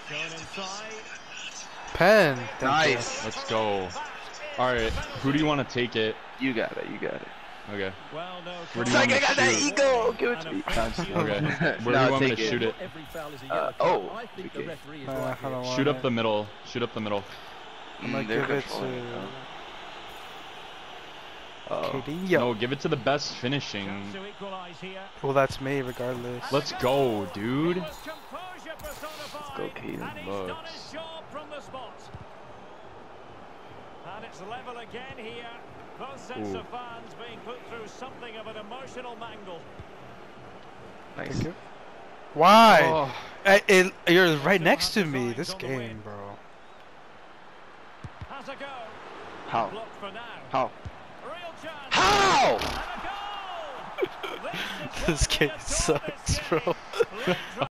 Pen. Nice. Let's go. All right, who do you want to take it? You got it. You got it. Okay. Where do you want me to shoot? eagle. Give it to me. Okay. Where do you want me to shoot it? Oh. Okay. Shoot up the middle. Shoot up the middle. I'm gonna They're give it controlling, to KD. No, give it to the best finishing. Well, that's me, regardless. Let's go, dude. Let's go, Caden. Bucks. And it's level again here. Both sets of fans being put through something of an emotional mangle. Nice. Thank you. Why? Oh. You're right next to me. This game, bro. Has a go. How? Blocked for now. How? Real chance. How? And a goal. This game sucks, bro.